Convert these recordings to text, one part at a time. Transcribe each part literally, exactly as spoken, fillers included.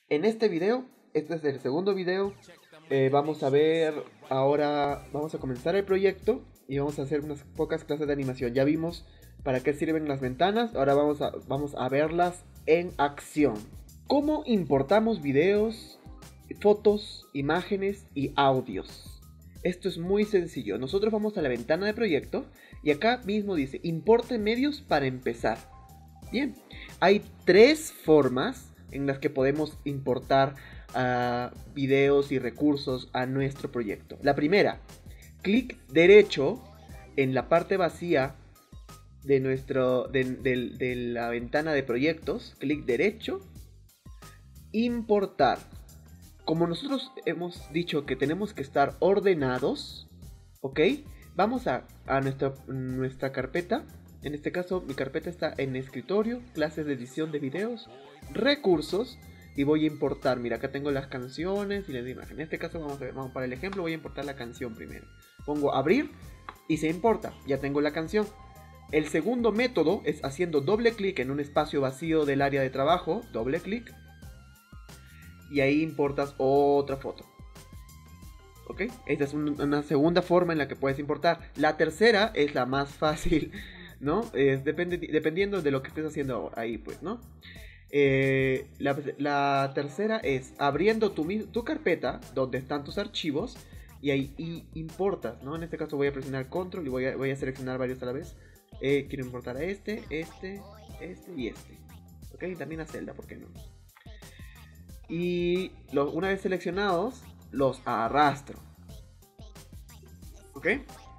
En este video, este es el segundo video, eh, vamos a ver, ahora vamos a comenzar el proyecto y vamos a hacer unas pocas clases de animación. Ya vimos para qué sirven las ventanas, ahora vamos a, vamos a verlas en acción. ¿Cómo importamos videos, fotos, imágenes y audios? Esto es muy sencillo. Nosotros vamos a la ventana de proyecto y acá mismo dice importe medios para empezar. Bien, hay tres formas en las que podemos importar uh, videos y recursos a nuestro proyecto. La primera, clic derecho en la parte vacía de, nuestro, de, de, de la ventana de proyectos, clic derecho, importar. Como nosotros hemos dicho que tenemos que estar ordenados, ¿ok? Vamos a, a nuestra, nuestra carpeta. En este caso mi carpeta está en escritorio, clases de edición de videos, recursos, y voy a importar. Mira, acá tengo las canciones y las imágenes. En este caso vamos a ver, vamos para el ejemplo, voy a importar la canción primero. Pongo abrir y se importa, ya tengo la canción. El segundo método es haciendo doble clic en un espacio vacío del área de trabajo, doble clic, y ahí importas otra foto. ¿Ok? Esta es un, una segunda forma en la que puedes importar. La tercera es la más fácil, ¿no? Es depende, dependiendo de lo que estés haciendo ahí, pues, ¿no? Eh, la, la tercera es abriendo tu, tu carpeta donde están tus archivos y ahí y importas, ¿no? En este caso voy a presionar control y voy a, voy a seleccionar varios a la vez. Eh, quiero importar a este, este, este y este. ¿Ok? También a Zelda, ¿por qué no? Y lo, una vez seleccionados, los arrastro. ¿Ok?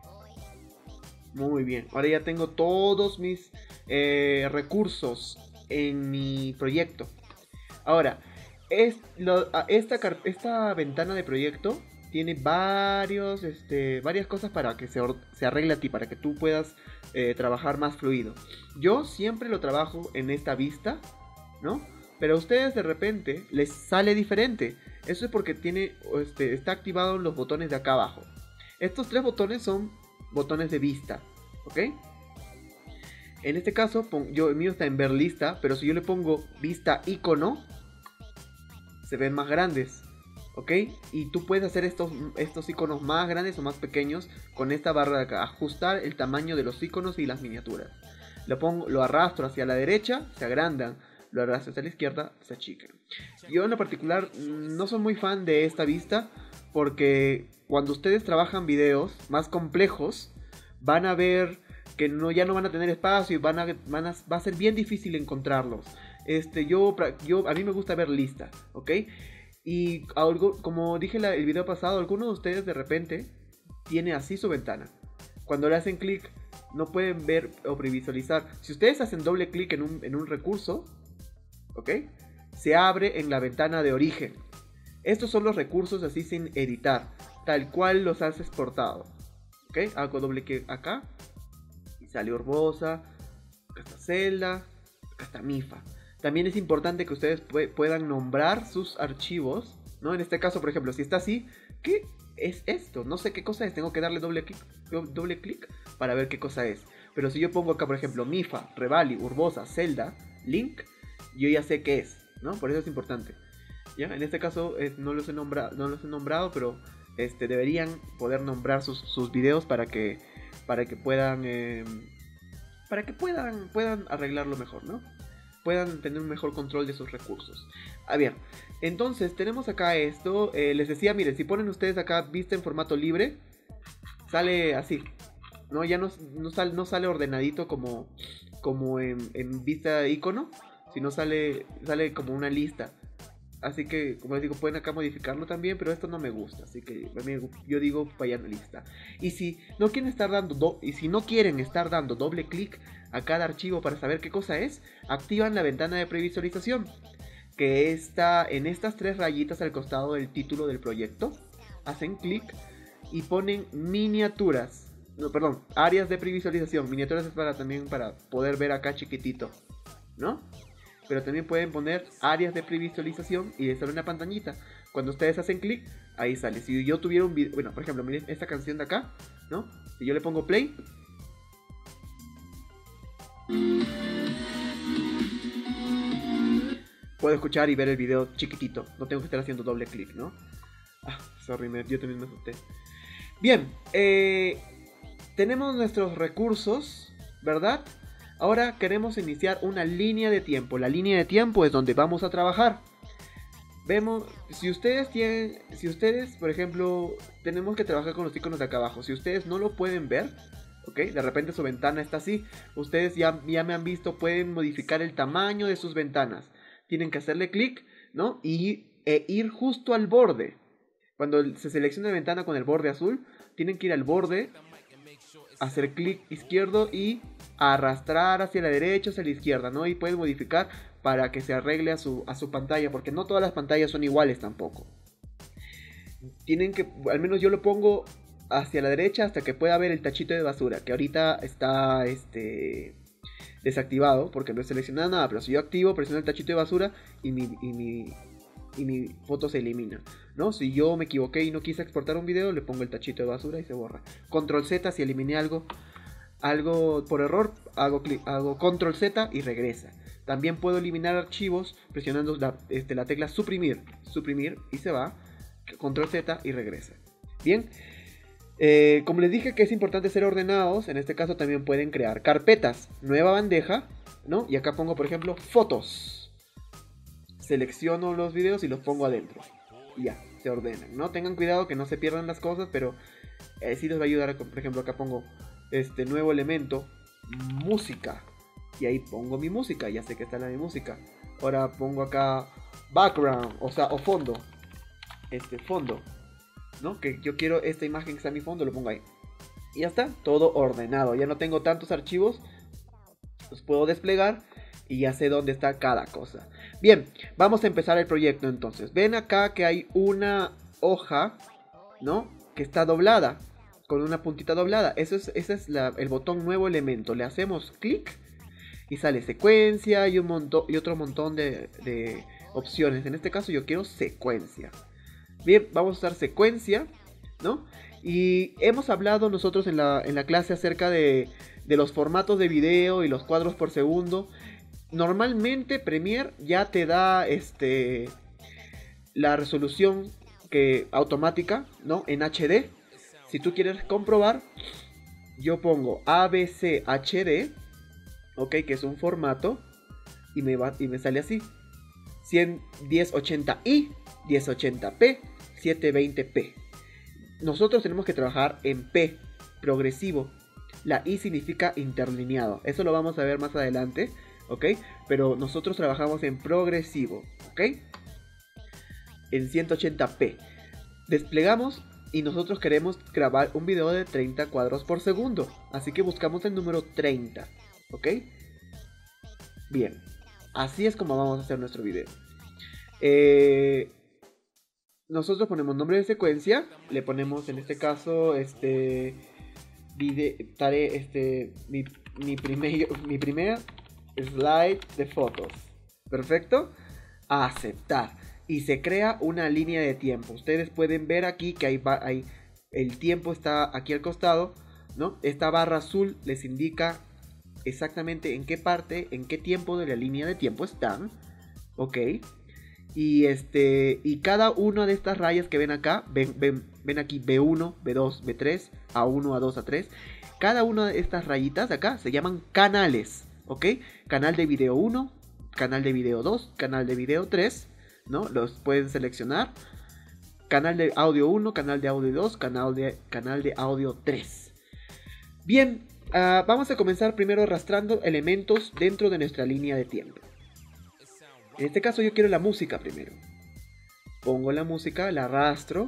Muy bien. Ahora ya tengo todos mis eh, recursos en mi proyecto. Ahora, es, lo, esta, esta ventana de proyecto tiene varios, este, varias cosas para que se, se arregle a ti, para que tú puedas eh, trabajar más fluido. Yo siempre lo trabajo en esta vista, ¿no? Pero a ustedes de repente les sale diferente. Eso es porque tiene, este, está activado en los botones de acá abajo. Estos tres botones son botones de vista, ¿ok? En este caso, yo, el mío está en ver lista, pero si yo le pongo vista icono, se ven más grandes, ¿ok? Y tú puedes hacer estos, estos iconos más grandes o más pequeños con esta barra de acá. Ajustar el tamaño de los iconos y las miniaturas. Lo, pongo, lo arrastro hacia la derecha, se agrandan. Lo arrastro hacia la izquierda, se achican. Yo en lo particular no soy muy fan de esta vista, porque cuando ustedes trabajan videos más complejos, van a ver que no, ya no van a tener espacio y van a, van a, va a ser bien difícil encontrarlos. Este, yo, yo, a mí me gusta ver lista, ¿ok? Y algo, como dije en el video pasado, algunos de ustedes de repente tiene así su ventana. Cuando le hacen clic, no pueden ver o previsualizar. Si ustedes hacen doble clic en un, en un recurso, ¿ok? Se abre en la ventana de origen. Estos son los recursos así sin editar, tal cual los has exportado. ¿Ok? Hago doble clic acá y sale Urbosa, acá está Zelda, acá está Mifa. También es importante que ustedes pu puedan nombrar sus archivos, ¿no? En este caso, por ejemplo, si está así, ¿qué es esto? No sé qué cosa es, tengo que darle doble clic, doble clic para ver qué cosa es. Pero si yo pongo acá, por ejemplo, Mifa, Revali, Urbosa, Zelda, Link, yo ya sé qué es, ¿no? Por eso es importante. ¿Ya? En este caso eh, no, los he nombrado, no los he nombrado, pero este, deberían poder nombrar sus, sus videos para que, para que puedan, eh, para que puedan, puedan arreglarlo mejor, ¿no? Puedan tener un mejor control de sus recursos. Ah, bien, entonces tenemos acá esto. Eh, les decía, miren, si ponen ustedes acá vista en formato libre, sale así, ¿no? Ya no, no, sale, no sale ordenadito como, como en, en vista icono, sino sale, sale como una lista. Así que, como les digo, pueden acá modificarlo también, pero esto no me gusta. Así que yo digo vayan a lista. Y si no quieren estar dando do y si no quieren estar dando doble clic a cada archivo para saber qué cosa es, activan la ventana de previsualización, que está en estas tres rayitas al costado del título del proyecto. Hacen clic y ponen miniaturas. No, perdón, áreas de previsualización. Miniaturas es para también para poder ver acá chiquitito, ¿no? Pero también pueden poner áreas de previsualización y les sale una pantallita. Cuando ustedes hacen clic, ahí sale. Si yo tuviera un video, bueno, por ejemplo, miren esta canción de acá, ¿no? Si yo le pongo play, puedo escuchar y ver el video chiquitito. No tengo que estar haciendo doble clic, ¿no? Ah, sorry, me, yo también me asusté. Bien, eh, tenemos nuestros recursos, ¿verdad? Ahora queremos iniciar una línea de tiempo. La línea de tiempo es donde vamos a trabajar. Vemos, si ustedes tienen, si ustedes, por ejemplo, tenemos que trabajar con los iconos de acá abajo. Si ustedes no lo pueden ver, ¿ok? De repente su ventana está así. Ustedes ya, ya me han visto, pueden modificar el tamaño de sus ventanas. Tienen que hacerle clic, ¿no? Y e ir justo al borde. Cuando se selecciona la ventana con el borde azul, tienen que ir al borde, hacer clic izquierdo y arrastrar hacia la derecha o hacia la izquierda, ¿no? Y pueden modificar para que se arregle a su, a su pantalla, porque no todas las pantallas son iguales tampoco. Tienen que, al menos yo lo pongo hacia la derecha hasta que pueda ver el tachito de basura, que ahorita está este, desactivado porque no he seleccionado nada, pero si yo activo, presiono el tachito de basura y mi, y mi, y mi foto se elimina, ¿no? Si yo me equivoqué y no quise exportar un video, le pongo el tachito de basura y se borra. Control Z si eliminé algo, algo por error, hago, clic, hago Control Z y regresa. También puedo eliminar archivos presionando la, este, la tecla suprimir, suprimir y se va, Control Z y regresa. Bien, eh, como les dije que es importante ser ordenados, en este caso también pueden crear carpetas, nueva bandeja, ¿no? Y acá pongo por ejemplo fotos. Selecciono los videos y los pongo adentro. Y ya, se ordenan, ¿no? Tengan cuidado que no se pierdan las cosas, pero eh, sí les va a ayudar. Por ejemplo, acá pongo este nuevo elemento, música. Y ahí pongo mi música, ya sé que está la de música. Ahora pongo acá background, o sea, o fondo. Este fondo, ¿no? Que yo quiero esta imagen que está en mi fondo, lo pongo ahí. Y ya está, todo ordenado. Ya no tengo tantos archivos, los puedo desplegar y ya sé dónde está cada cosa. Bien, vamos a empezar el proyecto entonces. Ven acá que hay una hoja, ¿no? Que está doblada, con una puntita doblada. Eso es, ese es la, el botón nuevo elemento. Le hacemos clic y sale secuencia y, un montón, y otro montón de, de opciones. En este caso yo quiero secuencia. Bien, vamos a usar secuencia, ¿no? Y hemos hablado nosotros en la, en la clase acerca de, de los formatos de video y los cuadros por segundo. Normalmente Premiere ya te da este, la resolución que, automática, ¿no? En H D. Si tú quieres comprobar, yo pongo A B C H D, ok, que es un formato, y me, va, y me sale así: diez ochenta i, diez ochenta p, setecientos veinte p. Nosotros tenemos que trabajar en P, progresivo. La I significa interlineado. Eso lo vamos a ver más adelante, ¿ok? Pero nosotros trabajamos en progresivo, ¿ok? En ciento ochenta p. Desplegamos y nosotros queremos grabar un video de treinta cuadros por segundo. Así que buscamos el número treinta, ¿ok? Bien, así es como vamos a hacer nuestro video. Eh, nosotros ponemos nombre de secuencia. Le ponemos en este caso este... Video, tare, este mi, mi, primer, mi primer slide de fotos. Perfecto. A aceptar. Y se crea una línea de tiempo. Ustedes pueden ver aquí que hay, hay, el tiempo está aquí al costado, ¿no? Esta barra azul les indica exactamente en qué parte, en qué tiempo de la línea de tiempo están. Ok. Y este y cada una de estas rayas que ven acá, ven, ven, ven aquí B uno, B dos, B tres, A uno, A dos, A tres. Cada una de estas rayitas de acá se llaman canales, ¿ok? Canal de video uno, canal de video dos, canal de video tres, ¿no? Los pueden seleccionar. Canal de audio uno, canal de audio dos, canal de, canal de audio tres. Bien, uh, vamos a comenzar primero arrastrando elementos dentro de nuestra línea de tiempo. En este caso yo quiero la música primero. Pongo la música, la arrastro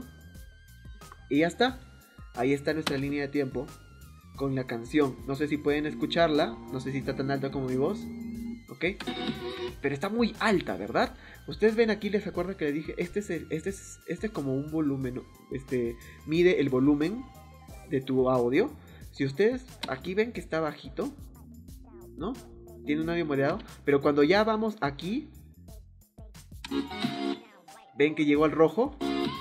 y ya está. Ahí está nuestra línea de tiempo con la canción. No sé si pueden escucharla, no sé si está tan alta como mi voz, ¿ok? Pero está muy alta, ¿verdad? Ustedes ven aquí, les acuerdo que les dije, este es, el, este es, este es como un volumen, este mide el volumen de tu audio. Si ustedes aquí ven que está bajito, ¿no? Tiene un audio moderado, pero cuando ya vamos aquí, ven que llegó al rojo.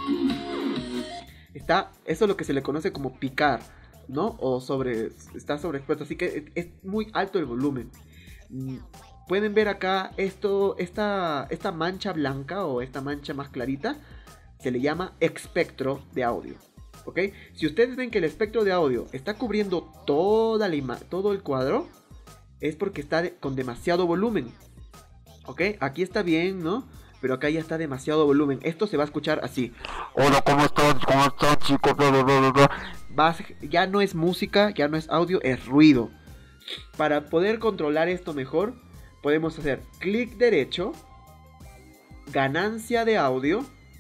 Está, eso es lo que se le conoce como picar, ¿no? O sobre, está sobreexpuesto, así que es muy alto el volumen. pueden ver acá esto, esta, esta mancha blanca o esta mancha más clarita, se le llama espectro de audio. ¿Ok? Si ustedes ven que el espectro de audio está cubriendo toda la ima- todo el cuadro, es porque está de- con demasiado volumen. ¿Ok? Aquí está bien, ¿no? Pero acá ya está demasiado volumen. Esto se va a escuchar así. Hola, ¿cómo están? ¿Cómo están, chicos? Bla, bla, bla, bla. Va, ya no es música, ya no es audio, es ruido. Para poder controlar esto mejor, podemos hacer clic derecho, ganancia de audio.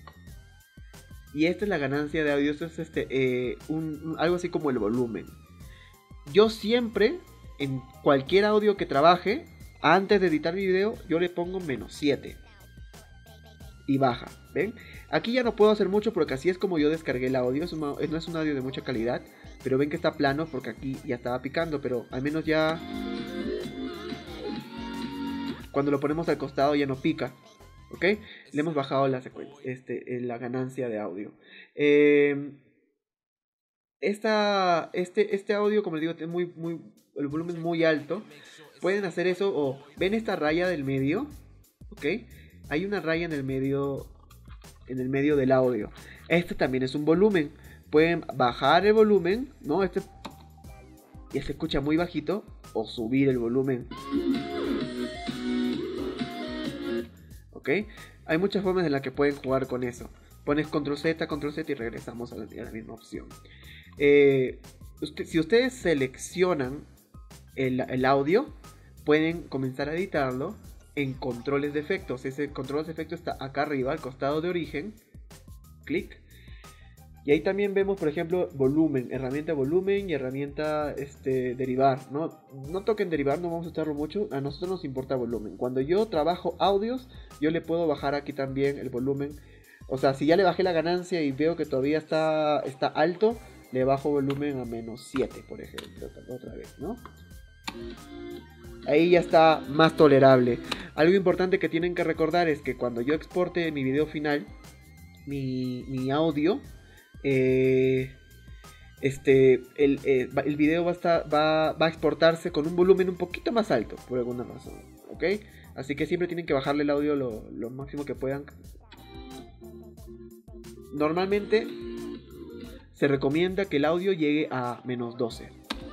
Y esta es la ganancia de audio. Esto es este, eh, un, un, algo así como el volumen. Yo siempre, en cualquier audio que trabaje, antes de editar mi video, yo le pongo menos siete. Y baja, ¿ven? Aquí ya no puedo hacer mucho porque así es como yo descargué el audio. Es un, no es un audio de mucha calidad. Pero ven que está plano porque aquí ya estaba picando. Pero al menos ya... cuando lo ponemos al costado ya no pica. ¿Ok? Le hemos bajado la secuencia, este, la ganancia de audio. Eh, esta, este, este audio, como les digo, es muy, muy, el volumen es muy alto. Pueden hacer eso o... ¿ven esta raya del medio? ¿Ok? Hay una raya en el medio, en el medio del audio. Este también es un volumen. Pueden bajar el volumen, ¿no? Este ya se escucha muy bajito. O subir el volumen. ¿Ok? Hay muchas formas en las que pueden jugar con eso. Pones control Z, control Z y regresamos a la, a la misma opción. Eh, usted, si ustedes seleccionan el, el audio, pueden comenzar a editarlo en controles de efectos. Ese control de efectos está acá arriba, al costado de origen. Clic. Y ahí también vemos, por ejemplo, volumen, herramienta volumen y herramienta este, derivar, ¿no? No toquen derivar, no vamos a usarlo mucho, a nosotros nos importa volumen. Cuando yo trabajo audios, yo le puedo bajar aquí también el volumen. O sea, si ya le bajé la ganancia y veo que todavía está, está alto, le bajo volumen a menos siete, por ejemplo, otra vez, ¿no? Ahí ya está más tolerable. Algo importante que tienen que recordar es que cuando yo exporte mi video final, mi, mi audio... Eh, este, el, eh, el video va a, estar, va, va a exportarse con un volumen un poquito más alto, por alguna razón, ¿ok? Así que siempre tienen que bajarle el audio lo, lo máximo que puedan. Normalmente se recomienda que el audio llegue a menos doce.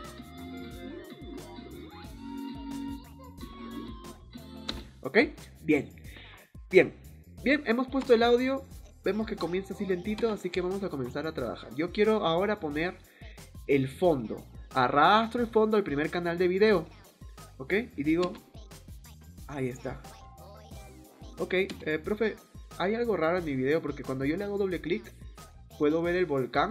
¿Ok? Bien. Bien. Bien, hemos puesto el audio. Vemos que comienza así lentito, así que vamos a comenzar a trabajar. Yo quiero ahora poner el fondo. Arrastro el fondo al primer canal de video. ¿Ok? Y digo... ahí está. Ok, eh, profe, hay algo raro en mi video porque cuando yo le hago doble clic, puedo ver el volcán.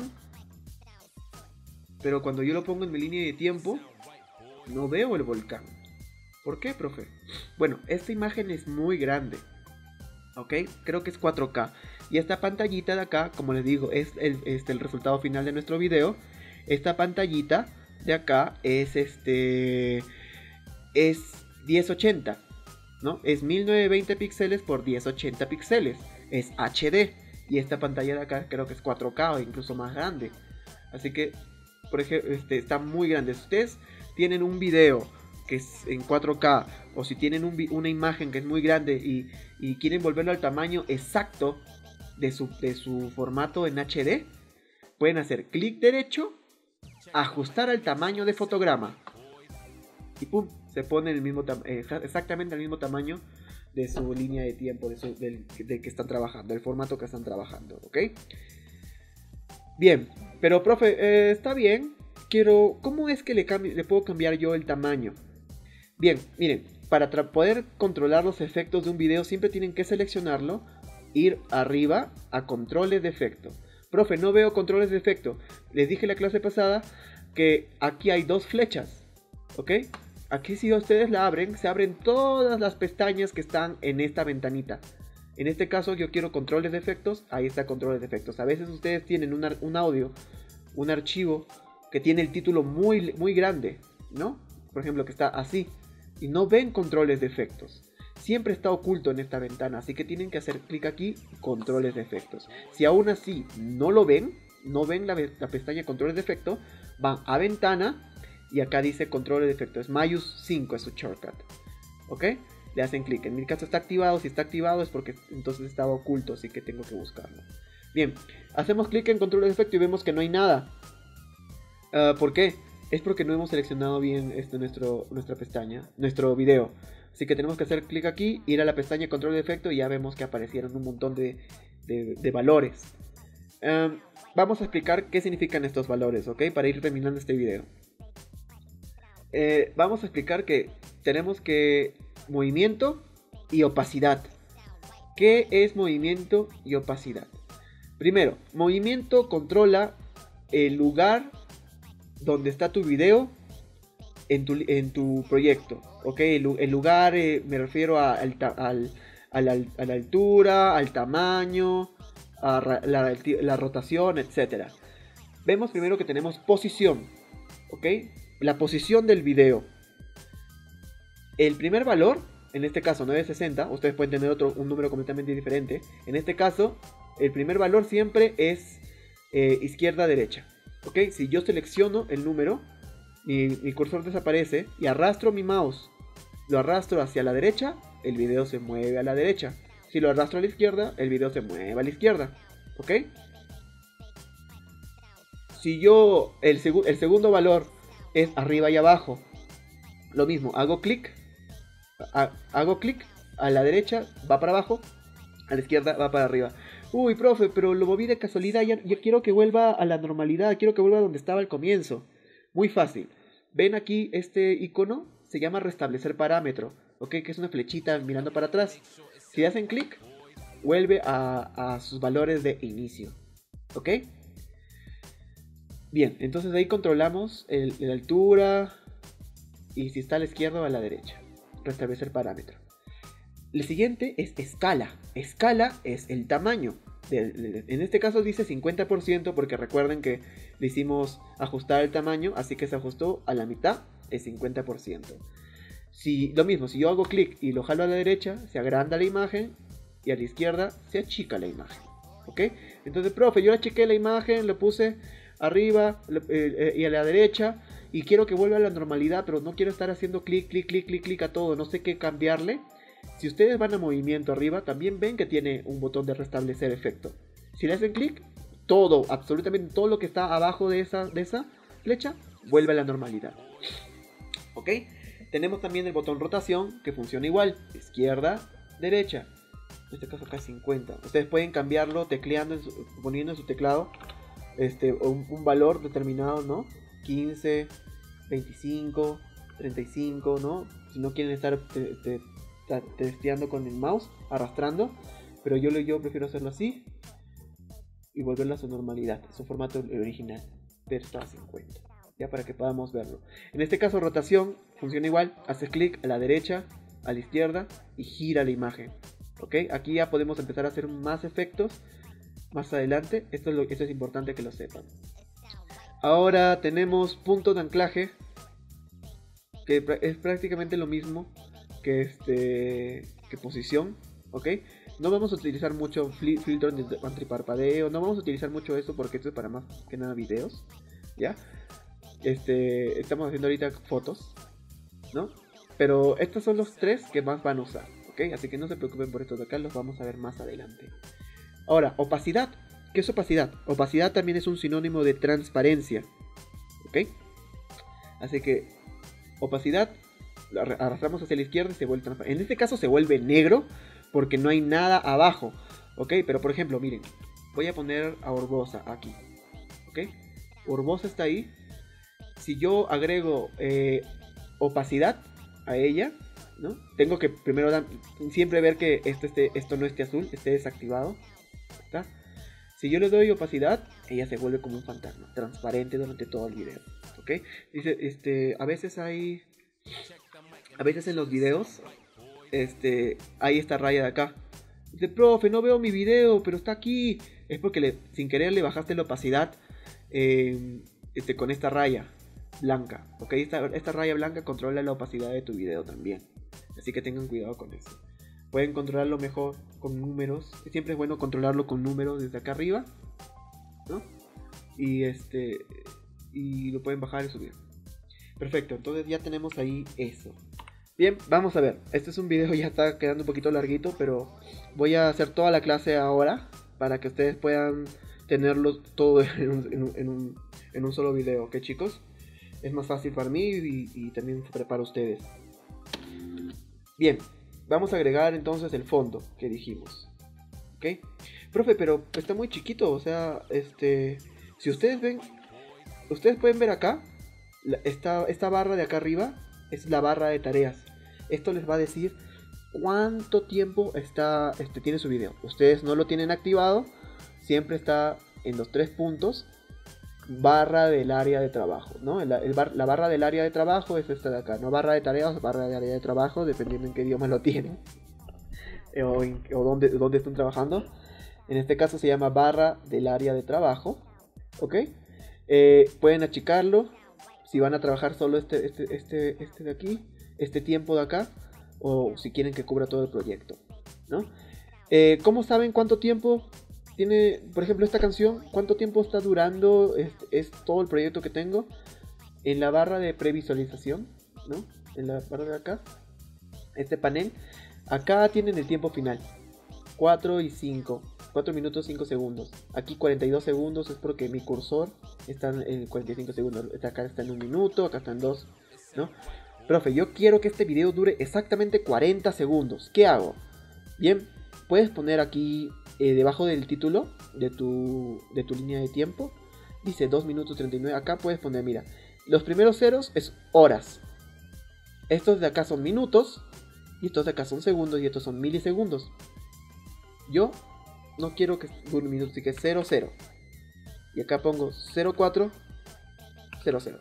Pero cuando yo lo pongo en mi línea de tiempo, no veo el volcán. ¿Por qué, profe? Bueno, esta imagen es muy grande. ¿Ok? Creo que es cuatro K. Y esta pantallita de acá, como les digo, es el, este, el resultado final de nuestro video. Esta pantallita de acá es este... es diez ochenta, ¿no? Es mil novecientos veinte píxeles por mil ochenta píxeles. Es H D. Y esta pantalla de acá creo que es cuatro K o incluso más grande. Así que, por ejemplo, este, está muy grande. Si ustedes tienen un video que es en cuatro K, o si tienen un, una imagen que es muy grande y, y quieren volverlo al tamaño exacto de su, de su formato en H D, pueden hacer clic derecho, ajustar al tamaño de fotograma y pum, se pone el mismo eh, exactamente el mismo tamaño de su línea de tiempo, de su, del, del que están trabajando, del formato que están trabajando, ¿ok? Bien, pero profe, eh, está bien, quiero, ¿cómo es que le, cambie, le puedo cambiar yo el tamaño? Bien, miren, para poder controlar los efectos de un video siempre tienen que seleccionarlo, ir arriba a controles de efecto. Profe, no veo controles de efecto. Les dije en la clase pasada que aquí hay dos flechas, ¿ok? Aquí si ustedes la abren, se abren todas las pestañas que están en esta ventanita. En este caso yo quiero controles de efectos, ahí está controles de efectos. A veces ustedes tienen un, un audio, un archivo que tiene el título muy, muy grande, ¿no? Por ejemplo, que está así. Y no ven controles de efectos. Siempre está oculto en esta ventana. Así que tienen que hacer clic aquí, controles de efectos. Si aún así no lo ven, no ven la, la pestaña controles de efecto, van a ventana y acá dice controles de efectos. Mayus cinco es su shortcut. ¿ok? Le hacen clic. En mi caso está activado. Si está activado es porque entonces estaba oculto, así que tengo que buscarlo. Bien, hacemos clic en control de efecto y vemos que no hay nada. Uh, ¿Por qué? Es porque no hemos seleccionado bien este, nuestro, nuestra pestaña, nuestro video. Así que tenemos que hacer clic aquí, ir a la pestaña control de efecto y ya vemos que aparecieron un montón de, de, de valores. Um, vamos a explicar qué significan estos valores, ¿ok? Para ir terminando este video. Eh, vamos a explicar que tenemos que movimiento y opacidad. ¿Qué es movimiento y opacidad? Primero, movimiento controla el lugar donde está tu video en tu, en tu proyecto, ¿ok? El, el lugar, eh, me refiero a, al, al, a, la, a la altura, al tamaño, a la, la rotación, etcétera. Vemos primero que tenemos posición, ¿ok? La posición del video. El primer valor, en este caso nueve sesenta, ustedes pueden tener otro, un número completamente diferente. En este caso, el primer valor siempre es eh, izquierda-derecha. ¿Ok? Si yo selecciono el número, mi, mi cursor desaparece y arrastro mi mouse, lo arrastro hacia la derecha, el video se mueve a la derecha. Si lo arrastro a la izquierda, el video se mueve a la izquierda. ¿Ok? Si yo, el, seg el segundo valor es arriba y abajo, lo mismo, hago clic, hago clic, a la derecha va para abajo, a la izquierda va para arriba. Uy, profe, pero lo moví de casualidad, ya, ya quiero que vuelva a la normalidad, quiero que vuelva a donde estaba al comienzo. Muy fácil. Ven aquí este icono, se llama restablecer parámetro, ¿ok? Que es una flechita mirando para atrás. Si hacen clic, vuelve a, a sus valores de inicio, ¿ok? Bien, entonces ahí controlamos el, la altura y si está a la izquierda o a la derecha. Restablecer parámetro. El siguiente es escala. Escala es el tamaño. De, de, en este caso dice cincuenta por ciento porque recuerden que le hicimos ajustar el tamaño, así que se ajustó a la mitad, es cincuenta por ciento. Si, lo mismo, si yo hago clic y lo jalo a la derecha, se agranda la imagen y a la izquierda se achica la imagen. ¿Ok? Entonces, profe, yo achiqué la imagen, lo puse arriba eh, eh, y a la derecha y quiero que vuelva a la normalidad, pero no quiero estar haciendo clic, clic, clic, clic, clic a todo, no sé qué cambiarle. Si ustedes van a movimiento arriba, también ven que tiene un botón de restablecer efecto. Si le hacen clic, todo, absolutamente todo lo que está abajo de esa, de esa flecha, vuelve a la normalidad. ¿Ok? Tenemos también el botón rotación, que funciona igual. Izquierda, derecha. En este caso acá es cincuenta. Ustedes pueden cambiarlo tecleando, en su, poniendo en su teclado este, un, un valor determinado, ¿no? quince, veinticinco, treinta y cinco, ¿no? Si no quieren estar... Este, testeando con el mouse, arrastrando, pero yo, yo prefiero hacerlo así y volverlo a su normalidad, su formato original, pero está a cincuenta, ya para que podamos verlo. En este caso rotación funciona igual, haces clic a la derecha, a la izquierda y gira la imagen. ¿Ok? Aquí ya podemos empezar a hacer más efectos más adelante, esto es, lo, esto es importante que lo sepan. Ahora tenemos punto de anclaje, que es prácticamente lo mismo que este que posición, ¿ok? No vamos a utilizar mucho filtro antiparpadeo, no vamos a utilizar mucho eso porque esto es para más que nada videos, ¿ya? Este, estamos haciendo ahorita fotos, ¿no? Pero estos son los tres que más van a usar, ¿ok? Así que no se preocupen por estos de acá, los vamos a ver más adelante. Ahora, opacidad. ¿Qué es opacidad? Opacidad también es un sinónimo de transparencia, ¿ok? Así que opacidad, arrastramos hacia la izquierda y se vuelve transparente. En este caso se vuelve negro porque no hay nada abajo, ¿ok? Pero por ejemplo, miren, voy a poner a Urbosa aquí, ¿ok? Urbosa está ahí. Si yo agrego eh, opacidad a ella, ¿no? Tengo que primero dar, siempre ver que esto, esté, esto no esté azul, esté desactivado, ¿está? Si yo le doy opacidad, ella se vuelve como un fantasma, transparente durante todo el video, ¿ok? Dice, este, a veces hay... A veces en los videos este, hay esta raya de acá. Dice, profe, no veo mi video, pero está aquí. Es porque le, sin querer le bajaste la opacidad eh, este, con esta raya blanca. ¿Ok? Esta, esta raya blanca controla la opacidad de tu video también. Así que tengan cuidado con eso. Pueden controlarlo mejor con números. Siempre es bueno controlarlo con números desde acá arriba, ¿no? Y, este, y lo pueden bajar y subir. Perfecto, entonces ya tenemos ahí eso. Bien, vamos a ver. Este es un video, ya está quedando un poquito larguito, pero voy a hacer toda la clase ahora para que ustedes puedan tenerlo todo en un, en un, en un, en un solo video, ¿ok, chicos? Es más fácil para mí y, y también para ustedes. Bien, vamos a agregar entonces el fondo que dijimos, ¿ok? Profe, pero está muy chiquito, o sea, este, si ustedes ven, ustedes pueden ver acá, la, esta, esta barra de acá arriba es la barra de tareas. Esto les va a decir cuánto tiempo está, este, tiene su video. Ustedes no lo tienen activado, siempre está en los tres puntos, barra del área de trabajo, ¿no? El, el bar, la barra del área de trabajo es esta de acá, no barra de tareas, barra de área de trabajo, dependiendo en qué idioma lo tienen o, en, o dónde, dónde están trabajando. En este caso se llama barra del área de trabajo, ¿ok? Eh, pueden achicarlo si van a trabajar solo este, este, este, este de aquí, este tiempo de acá, o si quieren que cubra todo el proyecto, ¿no? Eh, ¿Cómo saben cuánto tiempo tiene, por ejemplo, esta canción? ¿Cuánto tiempo está durando? Es, es todo el proyecto que tengo. En la barra de previsualización, ¿no? En la barra de acá, este panel, acá tienen el tiempo final, cuatro y cinco, cuatro minutos cinco segundos. Aquí cuarenta y dos segundos es porque mi cursor está en cuarenta y cinco segundos. Acá está en un minuto, acá está en dos, ¿no? Profe, yo quiero que este video dure exactamente cuarenta segundos. ¿Qué hago? Bien, puedes poner aquí eh, debajo del título de tu, de tu línea de tiempo, dice dos minutos treinta y nueve. Acá puedes poner, mira, los primeros ceros es horas. Estos de acá son minutos, y estos de acá son segundos, y estos son milisegundos. Yo no quiero que dure un minuto, así que cero cero. Y acá pongo cero cuatro cero cero.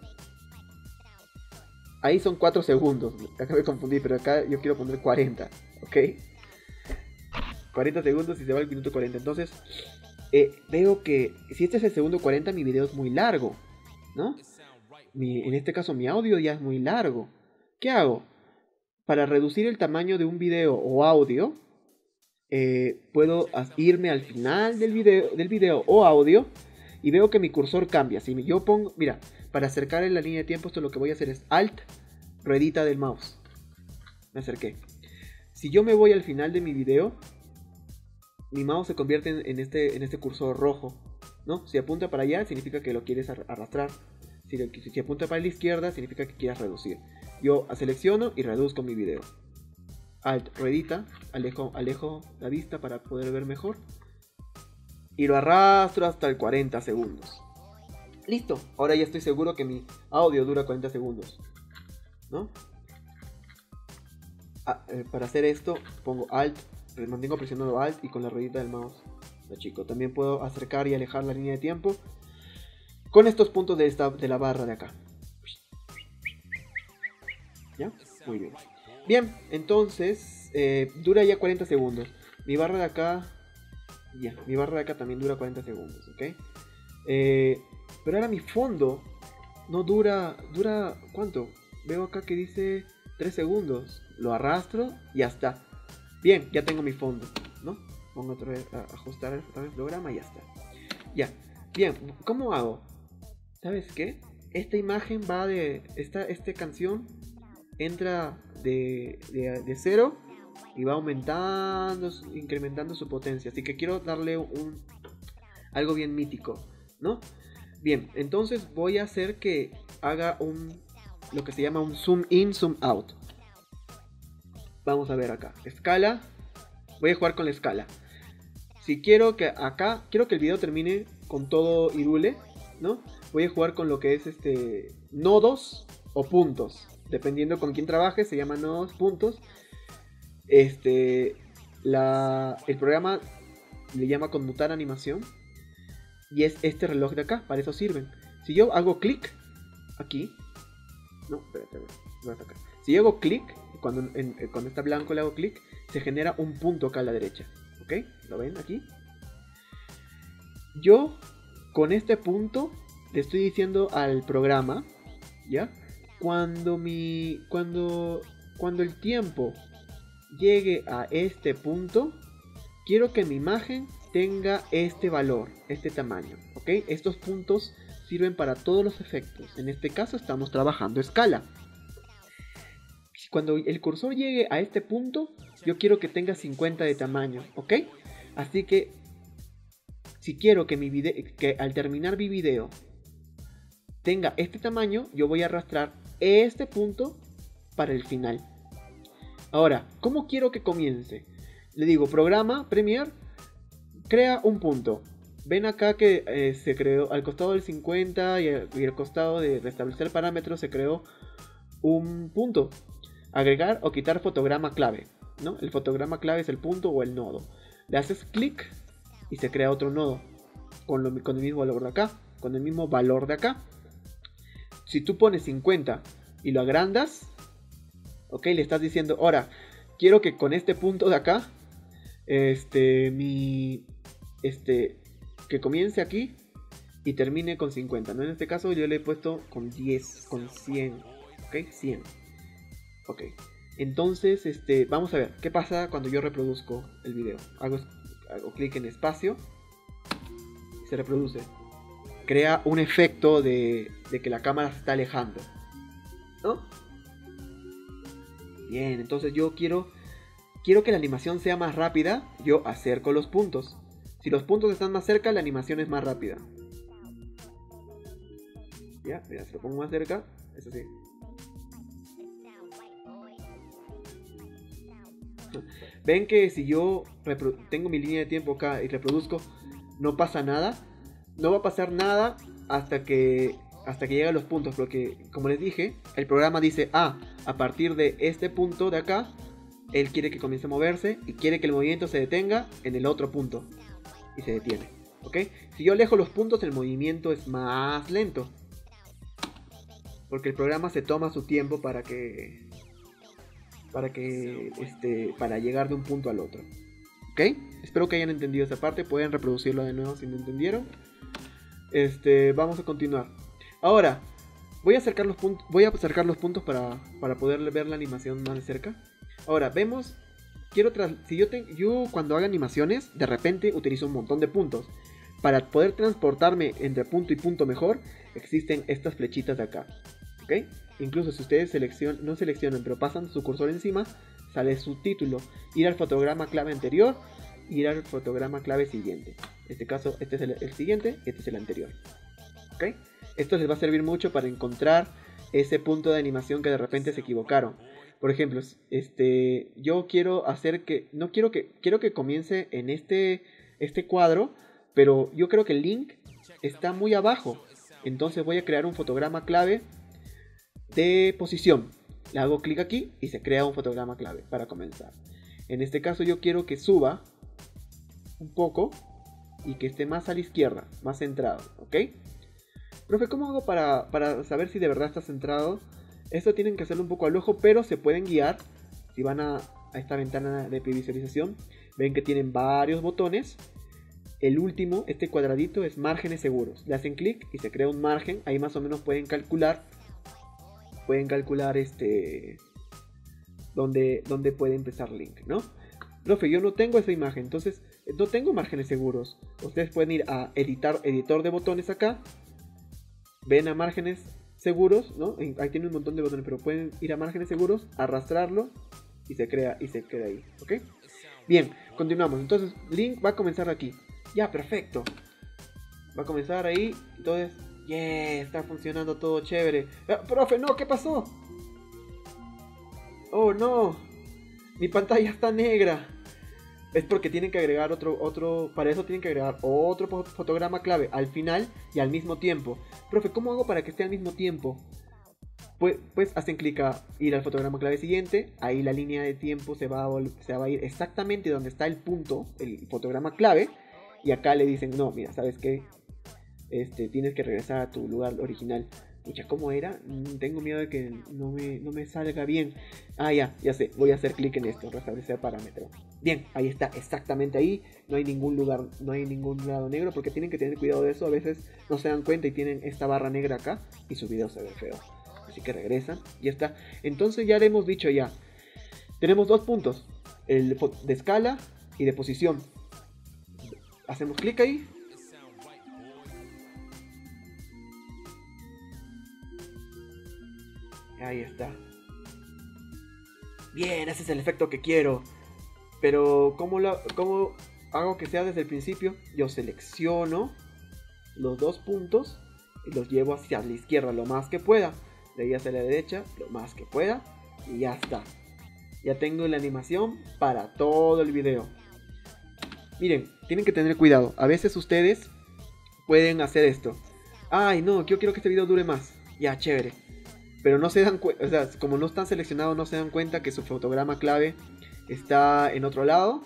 Ahí son cuatro segundos. Acá me confundí, pero acá yo quiero poner cuarenta. ¿Ok? cuarenta segundos y se va el minuto cuarenta. Entonces, eh, veo que si este es el segundo cuarenta, mi video es muy largo, ¿no? Mi, en este caso, mi audio ya es muy largo. ¿Qué hago? Para reducir el tamaño de un video o audio, eh, puedo irme al final del video, del video o audio y veo que mi cursor cambia. Si yo pongo, mira, para acercar en la línea de tiempo, esto lo que voy a hacer es Alt, ruedita del mouse. Me acerqué. Si yo me voy al final de mi video, mi mouse se convierte en, en, este, en este cursor rojo, ¿no? Si apunta para allá, significa que lo quieres arrastrar. Si, si, si apunta para la izquierda, significa que quieras reducir. Yo selecciono y reduzco mi video. Alt, ruedita, alejo, alejo la vista para poder ver mejor. Y lo arrastro hasta el cuarenta segundos. Listo, ahora ya estoy seguro que mi audio dura cuarenta segundos, ¿no? Ah, eh, para hacer esto pongo Alt, mantengo presionando Alt y con la ruedita del mouse lo achico. También puedo acercar y alejar la línea de tiempo con estos puntos de, esta, de la barra de acá. ¿Ya? Muy bien. Bien, entonces eh, dura ya cuarenta segundos. Mi barra de acá, ya, mi barra de acá también dura cuarenta segundos, ¿ok? Eh, pero ahora mi fondo no dura, dura, ¿cuánto? Veo acá que dice tres segundos. Lo arrastro y ya está. Bien, ya tengo mi fondo, ¿no? Pongo otra vez a ajustar el, el programa y ya está. Ya, bien, ¿cómo hago? ¿Sabes qué? Esta imagen va de, esta, esta canción entra de, de, de cero y va aumentando, incrementando su potencia. Así que quiero darle un, algo bien mítico, ¿no? Bien, entonces voy a hacer que haga un, lo que se llama un zoom in, zoom out. Vamos a ver acá, escala, voy a jugar con la escala. Si quiero que acá, quiero que el video termine con todo irule, ¿no? Voy a jugar con lo que es este nodos o puntos. Dependiendo con quién trabaje, se llaman nodos, puntos. Este, la, el programa le llama conmutar animación. Y es este reloj de acá, para eso sirven. Si yo hago clic aquí, no, espérate, voy a sacar. Si yo hago clic, cuando, en, cuando está blanco le hago clic, se genera un punto acá a la derecha. ¿Ok? ¿Lo ven aquí? Yo, con este punto, le estoy diciendo al programa, ¿ya? Cuando mi, cuando, cuando el tiempo llegue a este punto, quiero que mi imagen tenga este valor, este tamaño, ¿ok? Estos puntos sirven para todos los efectos. En este caso estamos trabajando escala. Cuando el cursor llegue a este punto, yo quiero que tenga cincuenta de tamaño, ¿ok? Así que, si quiero que, mi video, que al terminar mi video tenga este tamaño, yo voy a arrastrar este punto para el final. Ahora, ¿cómo quiero que comience? Le digo, programa, Premiere, crea un punto. Ven acá que eh, se creó al costado del cincuenta y al, y al costado de restablecer parámetros se creó un punto. Agregar o quitar fotograma clave, ¿no? El fotograma clave es el punto o el nodo. Le haces clic y se crea otro nodo con, lo, con el mismo valor de acá, con el mismo valor de acá. Si tú pones cincuenta y lo agrandas, ok, le estás diciendo, ahora quiero que con este punto de acá, este, mi, este, que comience aquí y termine con cincuenta, ¿no? En este caso yo le he puesto con diez, con cien, ok, cien. Ok, entonces este, vamos a ver qué pasa cuando yo reproduzco el video. Hago, hago clic en espacio y se reproduce. Crea un efecto de, de que la cámara se está alejando, ¿no? Bien, entonces yo quiero, quiero que la animación sea más rápida. Yo acerco los puntos. Si los puntos están más cerca, la animación es más rápida. Ya, mira, si lo pongo más cerca, es así. Ven que si yo tengo mi línea de tiempo acá y reproduzco, no pasa nada. No va a pasar nada hasta que hasta que lleguen a los puntos, porque como les dije, el programa dice, ah, a partir de este punto de acá, él quiere que comience a moverse y quiere que el movimiento se detenga en el otro punto. Y se detiene, ¿ok? Si yo alejo los puntos, el movimiento es más lento, porque el programa se toma su tiempo para que para que este para llegar de un punto al otro, ¿ok? Espero que hayan entendido esa parte. Pueden reproducirlo de nuevo si no entendieron. Este, vamos a continuar. Ahora voy a acercar los puntos, voy a acercar los puntos para, para poder ver la animación más de cerca. Ahora vemos, quiero tras, si yo te, yo cuando hago animaciones de repente utilizo un montón de puntos. Para poder transportarme entre punto y punto mejor, existen estas flechitas de acá, ¿ok? Incluso si ustedes seleccion, no seleccionan pero pasan su cursor encima, sale su título, ir al fotograma clave anterior, ir al fotograma clave siguiente. En este caso, este es el, el siguiente, este es el anterior, ¿ok? Esto les va a servir mucho para encontrar ese punto de animación que de repente se equivocaron. Por ejemplo, este, yo quiero hacer que, no quiero que, quiero que comience en este, este cuadro, pero yo creo que el link está muy abajo. Entonces voy a crear un fotograma clave de posición. Le hago clic aquí y se crea un fotograma clave para comenzar. En este caso yo quiero que suba un poco y que esté más a la izquierda, más centrado, ¿ok? Profe, ¿cómo hago para, para saber si de verdad está centrado? Esto tienen que hacerlo un poco al ojo, pero se pueden guiar. Si van a, a esta ventana de previsualización, ven que tienen varios botones. El último, este cuadradito, es márgenes seguros. Le hacen clic y se crea un margen. Ahí más o menos pueden calcular. Pueden calcular este... Dónde, dónde puede empezar link, ¿no? Profe, yo no tengo esa imagen, entonces no tengo márgenes seguros. Ustedes pueden ir a editar, editor de botones acá. Ven a márgenes seguros, ¿no? Ahí tiene un montón de botones, pero pueden ir a márgenes seguros, arrastrarlo y se crea y se queda ahí, ¿ok? Bien, continuamos. Entonces, link va a comenzar aquí. Ya, perfecto. Va a comenzar ahí. Entonces, yeah, está funcionando todo chévere. Ah, profe, no, ¿qué pasó? Oh, no. Mi pantalla está negra. Es porque tienen que agregar otro, otro, para eso tienen que agregar otro fotograma clave al final y al mismo tiempo. Profe, ¿cómo hago para que esté al mismo tiempo? Pues, pues hacen clic a ir al fotograma clave siguiente, ahí la línea de tiempo se va, a se va a ir exactamente donde está el punto, el fotograma clave, y acá le dicen, no, mira, ¿sabes qué? Este, tienes que regresar a tu lugar original. Pucha, ¿cómo era? Tengo miedo de que no me, no me salga bien. Ah, ya, ya sé. Voy a hacer clic en esto, restablecer parámetro. Bien, ahí está, exactamente ahí. No hay ningún lugar, no hay ningún lado negro, porque tienen que tener cuidado de eso. A veces no se dan cuenta y tienen esta barra negra acá y su video se ve feo. Así que regresan, ya está. Entonces ya le hemos dicho ya. Tenemos dos puntos, el de escala y de posición. Hacemos clic ahí. Ahí está. bien, ese es el efecto que quiero. Pero ¿cómo, lo, cómo hago que sea desde el principio? Yo selecciono los dos puntos y los llevo hacia la izquierda lo más que pueda. De ahí hacia la derecha lo más que pueda. Y ya está. Ya tengo la animación para todo el video. Miren, tienen que tener cuidado. A veces ustedes pueden hacer esto. Ay, no, yo quiero que este video dure más. Ya, chévere. Pero no se dan cuenta, o sea, como no están seleccionados, no se dan cuenta que su fotograma clave está en otro lado.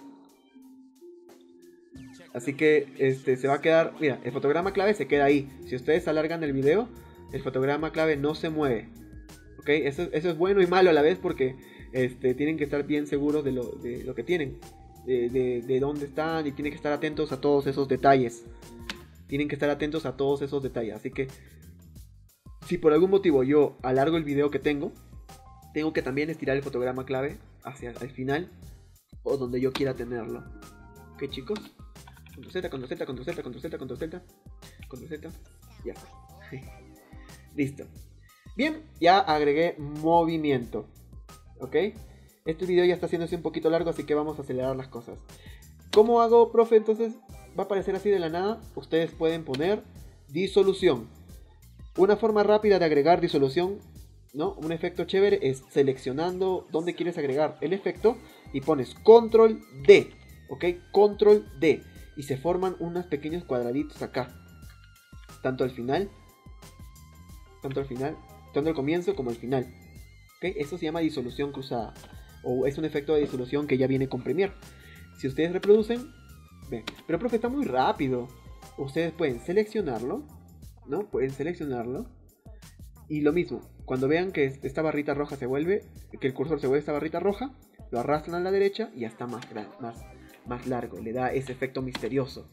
Así que este se va a quedar, mira, el fotograma clave se queda ahí. Si ustedes alargan el video, el fotograma clave no se mueve. ¿Ok? Eso, eso es bueno y malo a la vez porque este, tienen que estar bien seguros de lo, de lo que tienen. De, de, de dónde están y tienen que estar atentos a todos esos detalles. Tienen que estar atentos a todos esos detalles. Así que si por algún motivo yo alargo el video que tengo, tengo que también estirar el fotograma clave hacia el final o donde yo quiera tenerlo. ¿Ok, chicos? Control Z, Control Z, Control Z, Control Z, Control Z, Control Z. Ya está. Listo. Bien, ya agregué movimiento. ¿Ok? Este video ya está haciéndose un poquito largo, así que vamos a acelerar las cosas. ¿Cómo hago, profe? Entonces va a aparecer así de la nada. Ustedes pueden poner disolución. Una forma rápida de agregar disolución, ¿no? Un efecto chévere es seleccionando dónde quieres agregar el efecto y pones control D, ¿ok? control D y se forman unos pequeños cuadraditos acá, tanto al final, tanto al final, tanto al comienzo como al final, ¿ok? Eso se llama disolución cruzada o es un efecto de disolución que ya viene con Premiere. Si ustedes reproducen, ven, pero profe, está muy rápido. Ustedes pueden seleccionarlo, ¿no? Pueden seleccionarlo. Y lo mismo, cuando vean que esta barrita roja se vuelve, que el cursor se vuelve esta barrita roja, lo arrastran a la derecha y ya está más, más, más largo. Le da ese efecto misterioso,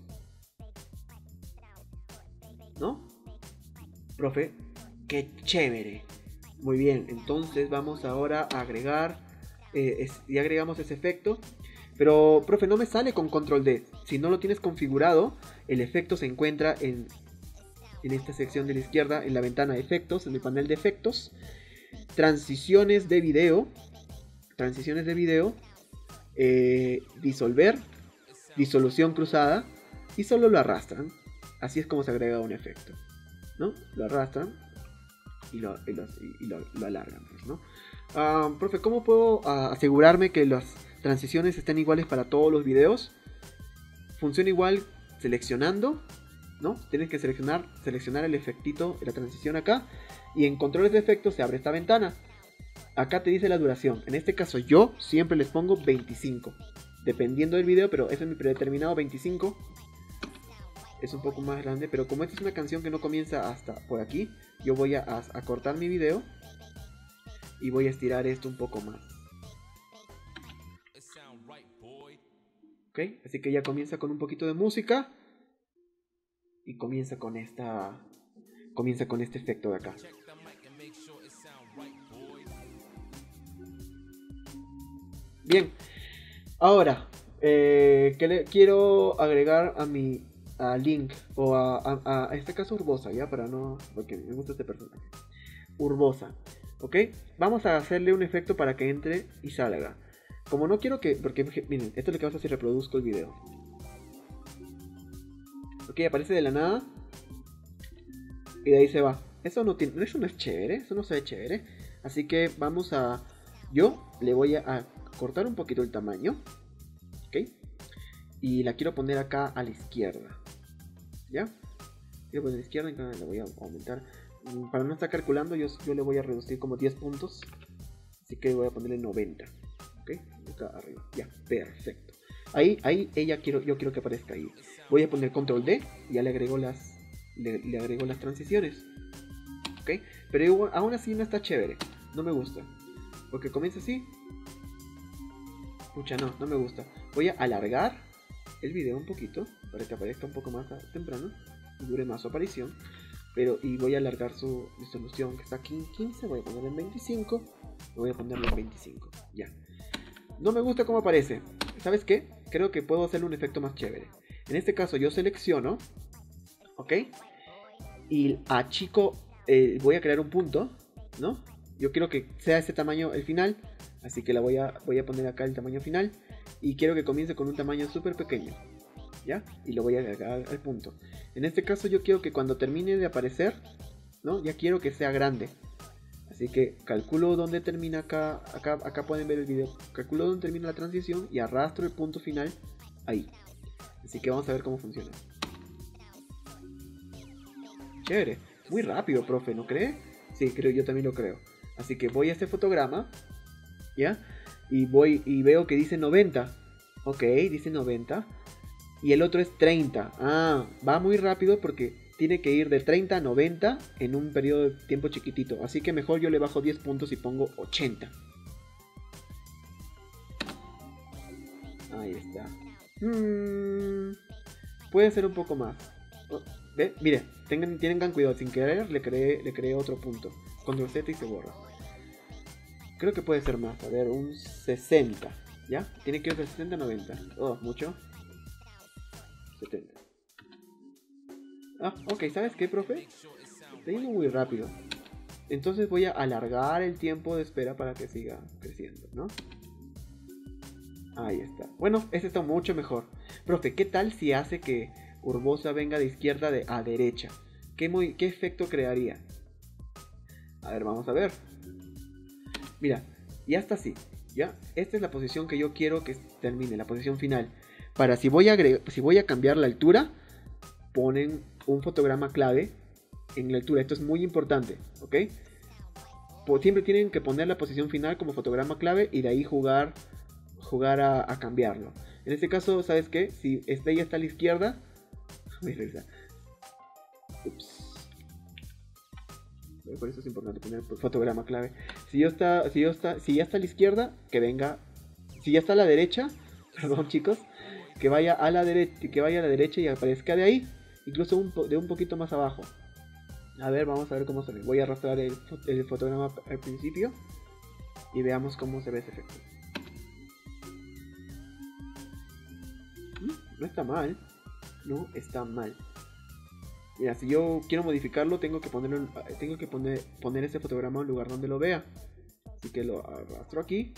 ¿no? Profe, qué chévere. Muy bien, entonces vamos ahora a agregar, eh, es, y agregamos ese efecto. Pero, profe, no me sale con control D. Si no lo tienes configurado, el efecto se encuentra en... en esta sección de la izquierda, en la ventana de efectos, en el panel de efectos, transiciones de video, transiciones de video, eh, disolver, disolución cruzada, y solo lo arrastran. Así es como se agrega un efecto, ¿no? Lo arrastran y lo, y lo, y lo, lo alargan, pues, ¿no? Uh, profe, ¿cómo puedo uh, asegurarme que las transiciones estén iguales para todos los videos? Funciona igual seleccionando, ¿no? Tienes que seleccionar, seleccionar el efectito de la transición acá. Y en controles de efectos se abre esta ventana. Acá te dice la duración. En este caso yo siempre les pongo veinticinco. Dependiendo del video, pero ese es mi predeterminado veinticinco. Es un poco más grande. Pero como esta es una canción que no comienza hasta por aquí, yo voy a, a, a cortar mi video. Y voy a estirar esto un poco más. Ok, así que ya comienza con un poquito de música. Y comienza con esta. Comienza con este efecto de acá. Bien. Ahora. Eh, que le quiero agregar a mi. A Link. O a, a, a este caso Urbosa. Ya para no. Porque me gusta este personaje. Urbosa. Ok. Vamos a hacerle un efecto para que entre y salga. Como no quiero que. Porque miren. Esto es lo que pasa si reproduzco el video. Ok, aparece de la nada. Y de ahí se va. Eso no tiene, eso no es chévere. Eso no se ve chévere. Así que vamos a... Yo le voy a, a cortar un poquito el tamaño. Ok. Y la quiero poner acá a la izquierda. ¿Ya? Quiero poner a la izquierda. Entonces le voy a aumentar. Para no estar calculando, yo, yo le voy a reducir como diez puntos. Así que voy a ponerle noventa. Ok. Acá arriba. Ya, perfecto. Ahí, ahí ella quiero, yo quiero que aparezca ahí. Voy a poner control D y ya le agrego las, le, le agrego las transiciones. ¿Ok? Pero igual, aún así no está chévere. No me gusta. Porque comienza así. Pucha, no, no me gusta. Voy a alargar el video un poquito para que aparezca un poco más temprano y dure más su aparición. Pero, y voy a alargar su disolución que está aquí en quince. Voy a ponerle en veinticinco. Voy a ponerle en veinticinco. Ya. No me gusta cómo aparece. ¿Sabes qué? Creo que puedo hacerle un efecto más chévere. En este caso yo selecciono, ¿ok? Y achico, eh, voy a crear un punto, ¿no? Yo quiero que sea ese tamaño el final, Así que la voy a, voy a poner acá el tamaño final. Y quiero que comience con un tamaño súper pequeño. ¿Ya? Y lo voy a agregar al, al punto. En este caso yo quiero que cuando termine de aparecer, ¿no? Ya quiero que sea grande. Así que calculo dónde termina acá, acá, acá pueden ver el video. Calculo dónde termina la transición y arrastro el punto final ahí. Así que vamos a ver cómo funciona. Chévere. Muy rápido, profe, ¿no cree? Sí, creo, yo también lo creo. Así que voy a este fotograma, ¿ya? Y voy y veo que dice noventa. Ok, dice noventa. Y el otro es treinta. Ah, va muy rápido porque tiene que ir de treinta a noventa en un periodo de tiempo chiquitito. Así que mejor yo le bajo diez puntos y pongo ochenta. Ahí está. Hmm, puede ser un poco más. Oh, ¿ve? Mire, tengan, tengan cuidado. Sin querer le creé, le creé otro punto. Control Z y se borra. Creo que puede ser más. A ver, un sesenta. ¿Ya? Tiene que ir de sesenta a noventa. Oh, mucho. setenta. Ah, ok, ¿sabes qué, profe? Está yendo muy rápido. Entonces voy a alargar el tiempo de espera para que siga creciendo, ¿no? Ahí está. Bueno, este está mucho mejor. Profe, ¿qué tal si hace que Urbosa venga de izquierda de a derecha? ¿Qué, muy, qué efecto crearía? A ver, vamos a ver. Mira, ya está así. ¿Ya? Esta es la posición que yo quiero que termine, la posición final. Para si voy a agregar, si voy a cambiar la altura, ponen un fotograma clave en la altura. Esto es muy importante, ¿ok? Pues siempre tienen que poner la posición final como fotograma clave y de ahí jugar, jugar a, a cambiarlo. En este caso, ¿sabes qué? Si este ya está a la izquierda, ups. Por eso es importante poner fotograma clave. Si yo está, si yo está, si ya está a la izquierda, que venga. Si ya está a la derecha, perdón chicos, que vaya a la derecha, que vaya a la derecha y aparezca de ahí, incluso un de un poquito más abajo. A ver, vamos a ver cómo se ve. Voy a arrastrar el, el fotograma al principio y veamos cómo se ve ese efecto. No está mal, no está mal. Mira, si yo quiero modificarlo, tengo que ponerlo, tengo que poner, poner ese fotograma en un lugar donde lo vea. Así que lo arrastro aquí.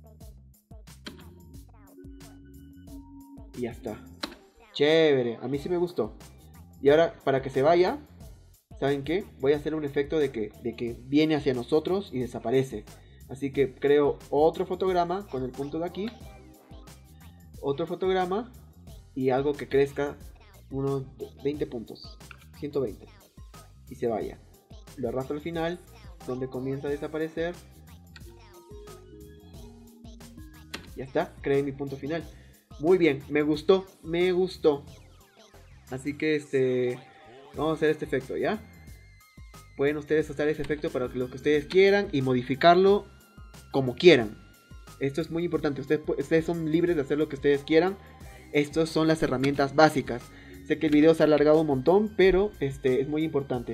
Y ya está. Chévere, a mí sí me gustó. Y ahora, para que se vaya, ¿saben qué? Voy a hacer un efecto de que, de que viene hacia nosotros y desaparece. Así que creo otro fotograma con el punto de aquí. Otro fotograma y algo que crezca unos veinte puntos. ciento veinte. Y se vaya. Lo arrastro al final, donde comienza a desaparecer. Ya está, creé mi punto final. Muy bien, me gustó, me gustó. Así que este, vamos a hacer este efecto, ¿ya? Pueden ustedes usar ese efecto para lo que ustedes quieran y modificarlo como quieran. Esto es muy importante, ustedes, ustedes son libres de hacer lo que ustedes quieran. Estas son las herramientas básicas. Sé que el video se ha alargado un montón, pero este, es muy importante.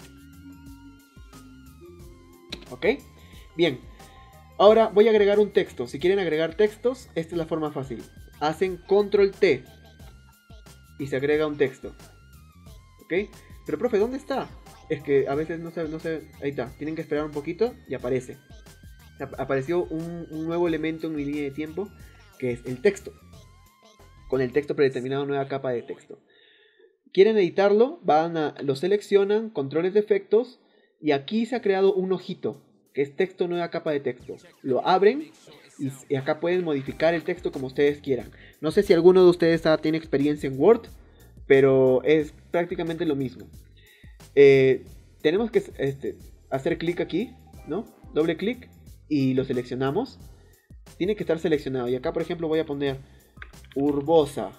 ¿Ok? Bien. Ahora voy a agregar un texto. Si quieren agregar textos, esta es la forma fácil. Hacen control T y se agrega un texto. ¿Ok? Pero profe, ¿dónde está? Es que a veces no se... No se ahí está. Tienen que esperar un poquito y aparece. Apareció un, un nuevo elemento en mi línea de tiempo, que es el texto. Con el texto predeterminado, nueva capa de texto. Quieren editarlo, van a, lo seleccionan, controles de efectos, y aquí se ha creado un ojito, que es texto, nueva capa de texto. Lo abren y, y acá pueden modificar el texto como ustedes quieran. No sé si alguno de ustedes ah, tiene experiencia en Word, pero es prácticamente lo mismo. Eh, tenemos que este, hacer clic aquí, ¿no? Doble clic y lo seleccionamos. Tiene que estar seleccionado. Y acá, por ejemplo, voy a poner Urbosa,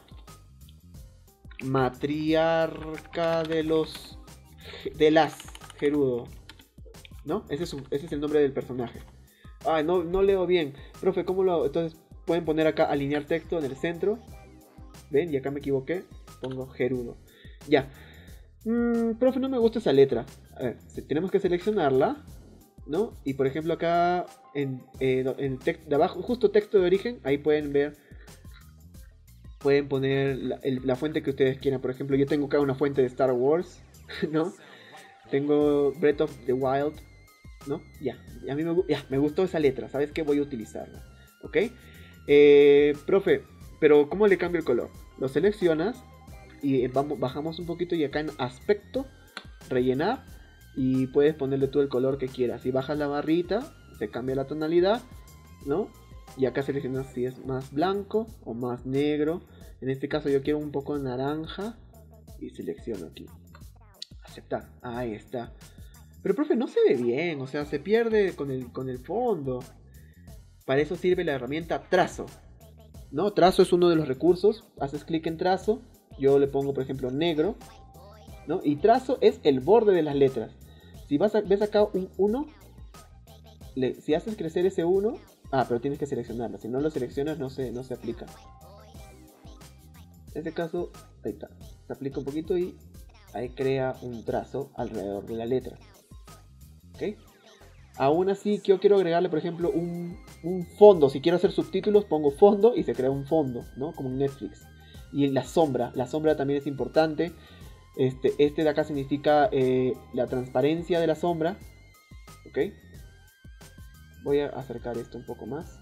matriarca de los de las Gerudo, ¿no? Ese es, su, ese es el nombre del personaje. Ah, no, no leo bien, profe, ¿cómo lo hago? Entonces pueden poner acá alinear texto en el centro. ¿Ven? Y acá me equivoqué. Pongo Gerudo. Ya. Mm, profe, no me gusta esa letra. A ver, tenemos que seleccionarla, ¿no? Y por ejemplo acá en, eh, en texto de abajo, justo texto de origen, ahí pueden ver. Pueden poner la, el, la fuente que ustedes quieran. Por ejemplo, yo tengo acá una fuente de Star Wars, ¿no? Tengo Breath of the Wild. ¿no? Ya, a mí me, ya, me gustó esa letra, ¿sabes qué? Voy a utilizarla, ¿ok? Eh, profe, pero ¿cómo le cambio el color? Lo seleccionas y vamos, bajamos un poquito y acá en aspecto, rellenar, y puedes ponerle tú el color que quieras. Si bajas la barrita, se cambia la tonalidad, ¿no? Y acá seleccionas si es más blanco o más negro. En este caso yo quiero un poco naranja y selecciono aquí. Aceptar, ahí está. Pero profe, no se ve bien, o sea, se pierde con el, con el fondo. Para eso sirve la herramienta trazo, ¿no? Trazo es uno de los recursos. Haces clic en trazo, yo le pongo por ejemplo negro, ¿no? Y trazo es el borde de las letras. Si vas a, ves acá un uno, si haces crecer ese uno, ah, pero tienes que seleccionarlo. Si no lo seleccionas no se, no se aplica. En este caso, ahí está, se aplica un poquito y ahí crea un trazo alrededor de la letra. ¿Ok? Aún así, yo quiero agregarle, por ejemplo, un, un fondo. Si quiero hacer subtítulos, pongo fondo y se crea un fondo, ¿no? Como en Netflix. Y la sombra, la sombra también es importante. Este, este de acá significa eh, la transparencia de la sombra. ¿Ok? Voy a acercar esto un poco más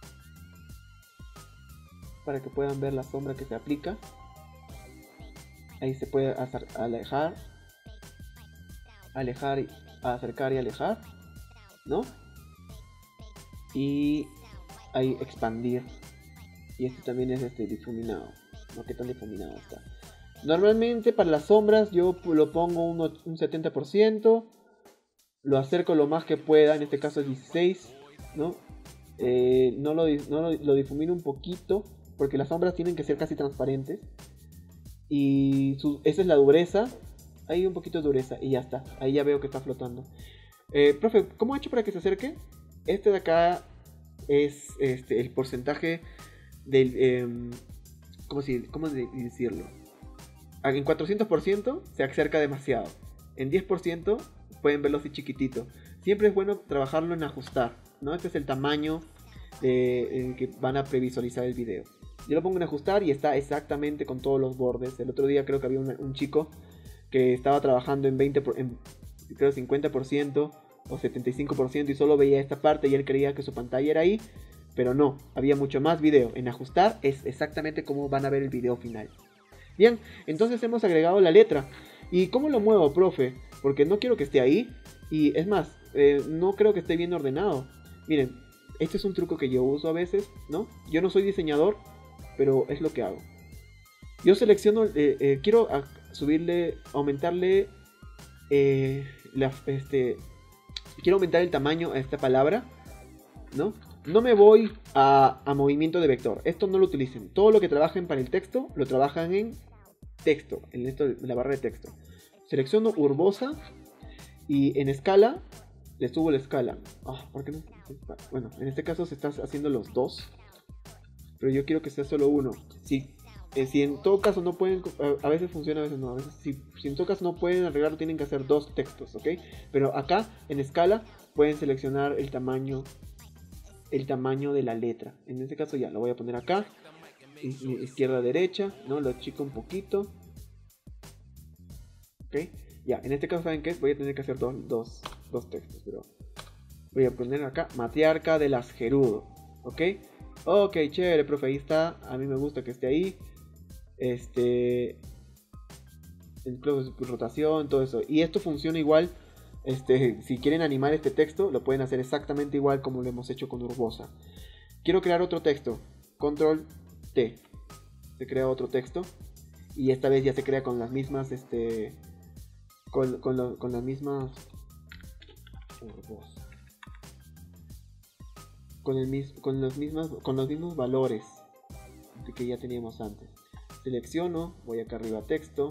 para que puedan ver la sombra que se aplica. Ahí se puede alejar, alejar, acercar y alejar, ¿no? Y ahí expandir. Y este también es este difuminado, ¿no? ¿Qué tan difuminado está? Normalmente para las sombras yo lo pongo un, un setenta por ciento. Lo acerco lo más que pueda, en este caso es dieciséis, ¿no? Eh, no lo, no lo, lo difumino un poquito, porque las sombras tienen que ser casi transparentes. Y su, esa es la dureza. Ahí un poquito de dureza y ya está. Ahí ya veo que está flotando. Eh, profe, ¿cómo he hecho para que se acerque? Este de acá es este, el porcentaje del... Eh, ¿cómo, si, ¿Cómo decirlo? En cuatrocientos por ciento se acerca demasiado. En diez por ciento pueden verlo así chiquitito. Siempre es bueno trabajarlo en ajustar, ¿no? Este es el tamaño de, en que van a previsualizar el video. Yo lo pongo en ajustar y está exactamente con todos los bordes. El otro día creo que había una, un chico que estaba trabajando en, veinte por, en creo cincuenta por ciento o setenta y cinco por ciento y solo veía esta parte y él creía que su pantalla era ahí. Pero no, había mucho más video. En ajustar es exactamente como van a ver el video final. Bien, entonces hemos agregado la letra. ¿Y cómo lo muevo, profe? Porque no quiero que esté ahí. Y es más, eh, no creo que esté bien ordenado. Miren, este es un truco que yo uso a veces, ¿no? Yo no soy diseñador, pero es lo que hago. Yo selecciono, eh, eh, quiero a, subirle, aumentarle, eh, la, este, quiero aumentar el tamaño a esta palabra, ¿no? No me voy a, a movimiento de vector. Esto no lo utilicen. Todo lo que trabajen para el texto, lo trabajan en texto, en, esto, en la barra de texto. Selecciono Urbosa y en escala le subo la escala. Oh, ¿por qué no? Bueno, en este caso se están haciendo los dos, pero yo quiero que sea solo uno. Si, eh, si en todo caso no pueden, a veces funciona, a veces no. A veces, si, si en todo caso no pueden arreglarlo, tienen que hacer dos textos, ¿ok? Pero acá en escala pueden seleccionar el tamaño, el tamaño de la letra. En este caso ya lo voy a poner acá, izquierda derecha, ¿no? Lo achico un poquito. ¿Ok? Ya, en este caso, ¿saben qué? Voy a tener que hacer dos, dos, dos textos, pero voy a poner acá, matriarca del Asgerudo. ¿Ok? Ok, chévere, profe, ahí está. A mí me gusta que esté ahí. Este... Incluso rotación, todo eso. Y esto funciona igual. Este, si quieren animar este texto, lo pueden hacer exactamente igual como lo hemos hecho con Urbosa. Quiero crear otro texto. Control T. Se crea otro texto. Y esta vez ya se crea con las mismas, este... Con, con, lo, con las mismas... Urbosa. Con, el mis, con, los mismos, con los mismos valores que ya teníamos antes. Selecciono, voy acá arriba a texto.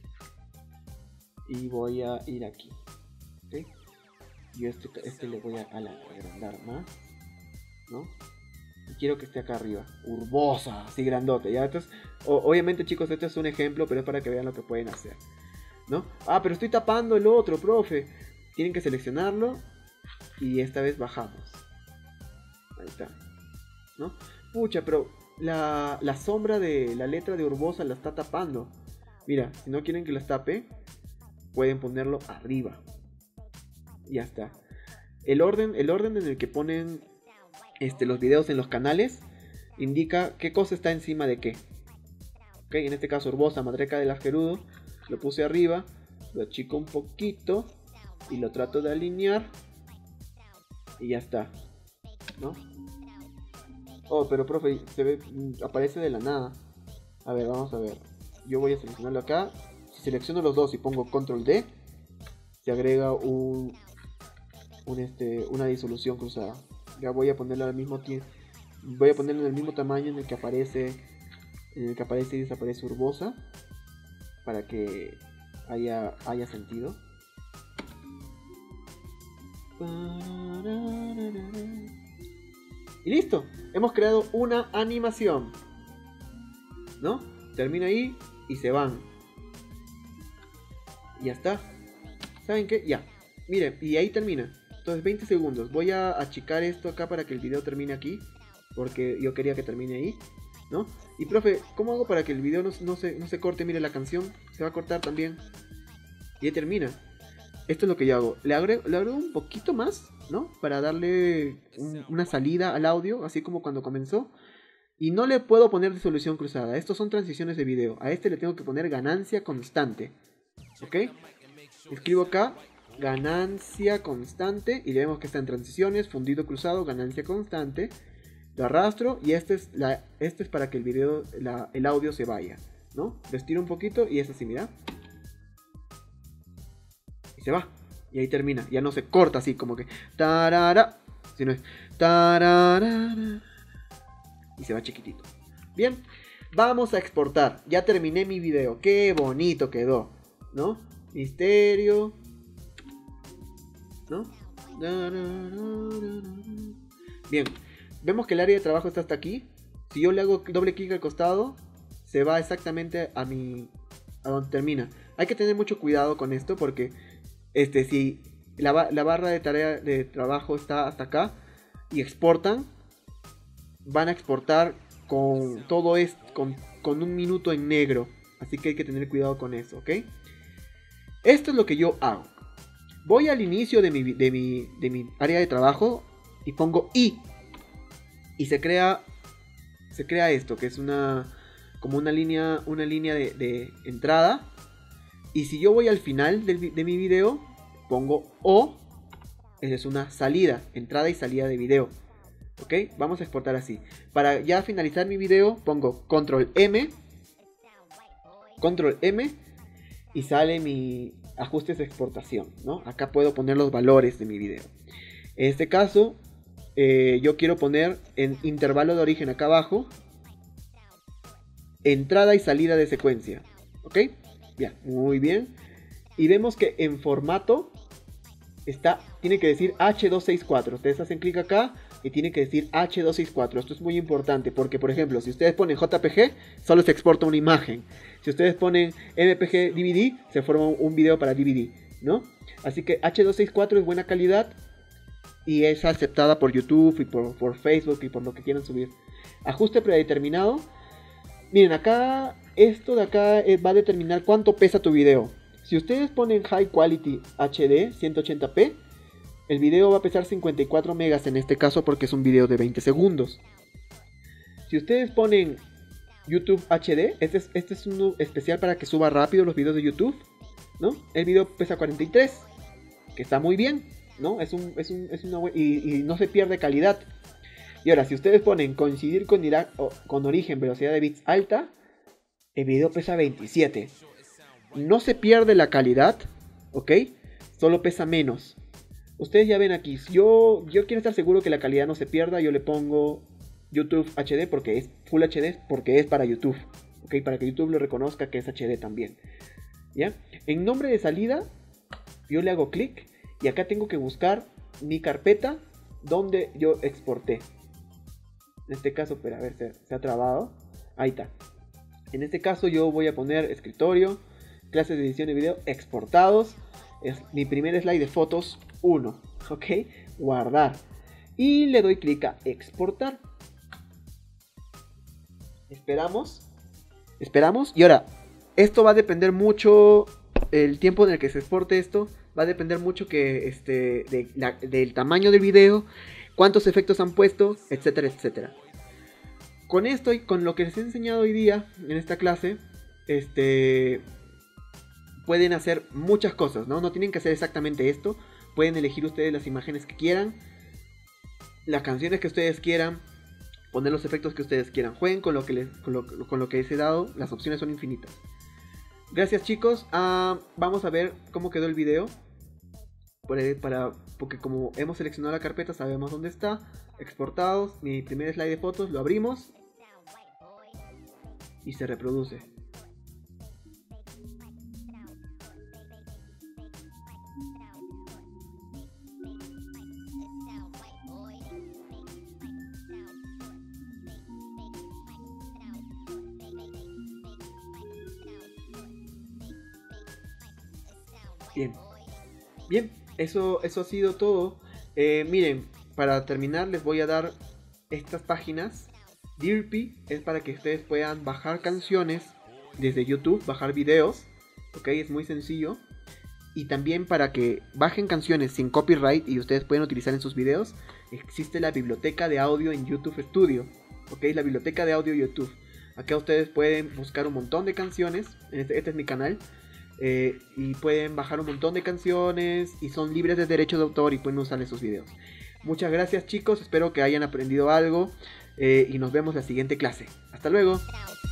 Y voy a ir aquí. ¿Okay? Y este, este le voy a, a la, agrandar más, ¿no? Y quiero que esté acá arriba, Urbosa, así grandote, ¿ya? Entonces, o, obviamente chicos, este es un ejemplo, pero es para que vean lo que pueden hacer, ¿no? Ah, pero estoy tapando el otro, profe. Tienen que seleccionarlo y esta vez bajamos. Ahí está, ¿no? Pucha, pero la, la sombra de la letra de Urbosa la está tapando. Mira, si no quieren que las tape, pueden ponerlo arriba. Ya está. el orden, el orden en el que ponen este, los videos en los canales indica qué cosa está encima de qué. Ok, en este caso Urbosa, Matraca del Asquerudo, lo puse arriba, lo achico un poquito y lo trato de alinear y ya está, ¿no? Oh, pero profe, se ve, aparece de la nada. A ver, vamos a ver. Yo voy a seleccionarlo acá. Si selecciono los dos y pongo control D, se agrega un, un este, una disolución cruzada. Ya voy a ponerlo al mismo tiempo. Voy a ponerlo en el mismo tamaño en el que aparece, en el que aparece y desaparece Urbosa, para que haya, haya sentido. Y listo, hemos creado una animación, ¿no? Termina ahí y se van. Y ya está. ¿Saben qué? Ya. Miren, y ahí termina. Entonces veinte segundos. Voy a achicar esto acá para que el video termine aquí, porque yo quería que termine ahí, ¿no? Y profe, ¿cómo hago para que el video no, no, se, no se corte? Mire, la canción se va a cortar también. Y ahí termina. Esto es lo que yo hago. Le agrego, le agrego un poquito más, ¿no? Para darle un, una salida al audio, así como cuando comenzó. Y no le puedo poner disolución cruzada. Estos son transiciones de video. A este le tengo que poner ganancia constante. ¿Ok? Escribo acá ganancia constante y le vemos que está en transiciones, fundido cruzado, ganancia constante. Lo arrastro y este es, la, este es para que el video, la, el audio se vaya, ¿no? Lo estiro un poquito y es así, mira. Y se va. Y ahí termina. Ya no se corta así como que tarara, sino es tarara. Y se va chiquitito. Bien. Vamos a exportar. Ya terminé mi video. Qué bonito quedó, ¿no? Misterio, ¿no? Bien. Vemos que el área de trabajo está hasta aquí. Si yo le hago doble clic al costado, se va exactamente a mi, a donde termina. Hay que tener mucho cuidado con esto porque este, si la, la barra de tarea de trabajo está hasta acá y exportan, van a exportar con todo esto, con, con un minuto en negro. Así que hay que tener cuidado con eso, ¿ok? Esto es lo que yo hago. Voy al inicio de mi, de mi, de mi área de trabajo y pongo I. Y se crea, se crea esto, que es una, como una línea, una línea de, de entrada. Y si yo voy al final del, de mi video, pongo O. Esa es una salida, entrada y salida de video. ¿Ok? Vamos a exportar así. Para ya finalizar mi video, pongo control M. control M. Y sale mi ajustes de exportación, ¿no? Acá puedo poner los valores de mi video. En este caso, eh, yo quiero poner en intervalo de origen acá abajo, entrada y salida de secuencia. ¿Ok? Ya, muy bien. Y vemos que en formato está, tiene que decir H doscientos sesenta y cuatro. Ustedes hacen clic acá y tiene que decir H doscientos sesenta y cuatro. Esto es muy importante porque, por ejemplo, si ustedes ponen J P G, solo se exporta una imagen. Si ustedes ponen M P G D V D, se forma un video para D V D, ¿no? Así que H doscientos sesenta y cuatro es buena calidad y es aceptada por YouTube y por, por Facebook y por lo que quieran subir. Ajuste predeterminado. Miren, acá, esto de acá va a determinar cuánto pesa tu video. Si ustedes ponen High Quality H D ciento ochenta p, el video va a pesar cincuenta y cuatro megas en este caso porque es un video de veinte segundos. Si ustedes ponen YouTube H D, este es, este es uno especial para que suba rápido los videos de YouTube, ¿no? El video pesa cuarenta y tres, que está muy bien, ¿no? Es un, es un, es una, y, y no se pierde calidad. Y ahora, si ustedes ponen coincidir con, con origen, velocidad de bits alta, el video pesa veintisiete. No se pierde la calidad, ¿ok? Solo pesa menos. Ustedes ya ven aquí, si yo, yo quiero estar seguro que la calidad no se pierda, yo le pongo YouTube H D porque es Full H D, porque es para YouTube, ¿ok? Para que YouTube lo reconozca que es H D también, ¿ya? En nombre de salida, yo le hago clic y acá tengo que buscar mi carpeta donde yo exporté. En este caso, espera, a ver, se, se ha trabado. Ahí está. En este caso yo voy a poner escritorio, clases de edición de video, exportados. Es mi primer slide de fotos uno, ¿ok? Guardar. Y le doy clic a exportar. Esperamos. Esperamos. Y ahora, esto va a depender mucho el tiempo en el que se exporte esto va a depender mucho que, este, de la, del tamaño del video, cuántos efectos han puesto, etcétera, etcétera. Con esto y con lo que les he enseñado hoy día en esta clase, este, pueden hacer muchas cosas, ¿no? No tienen que hacer exactamente esto. Pueden elegir ustedes las imágenes que quieran, las canciones que ustedes quieran, poner los efectos que ustedes quieran. Jueguen con lo que les, con lo, con lo que les he dado. Las opciones son infinitas. Gracias, chicos. Uh, vamos a ver cómo quedó el video. Para, para, porque como hemos seleccionado la carpeta, sabemos dónde está. Exportados. Mi primer slide de fotos. Lo abrimos. Y se reproduce. Bien, bien, eso, eso ha sido todo. Eh, miren, para terminar les voy a dar estas páginas. Dirpy es para que ustedes puedan bajar canciones desde YouTube, bajar videos, ok, es muy sencillo. Y también para que bajen canciones sin copyright y ustedes pueden utilizar en sus videos, existe la biblioteca de audio en YouTube Studio, ok, la biblioteca de audio YouTube. Acá ustedes pueden buscar un montón de canciones, este, este es mi canal. Eh, y pueden bajar un montón de canciones y son libres de derechos de autor y pueden usar esos videos. Muchas gracias, chicos, espero que hayan aprendido algo eh, y nos vemos en la siguiente clase. Hasta luego.